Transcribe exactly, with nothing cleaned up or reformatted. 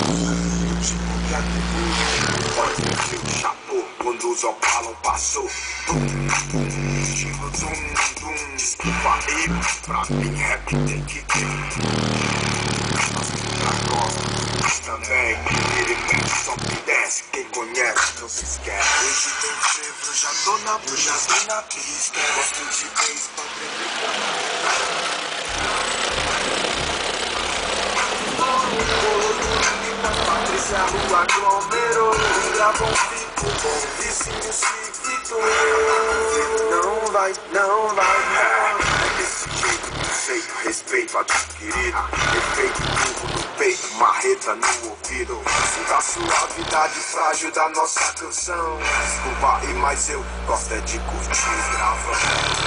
Pode ser o chato quando os opalam passou. Estilo zum dum. Desculpa aí, pra mim rap tem que ter. Pra nós também, ele mexe, só me desce. Quem conhece não se esquece. Hoje tem frevo, eu já tô na, eu já tô na pista. Gosto de vez pra Patrícia, rua aglomerou, grava um fico bom, vizinho se gritou. Não vai, não vai, não. É desse jeito, conceito, respeito adquirido. Efeito burro no peito, marreta no ouvido. Sinta a suavidade frágil da nossa canção. Desculpa aí, mas eu gosto é de curtir gravando.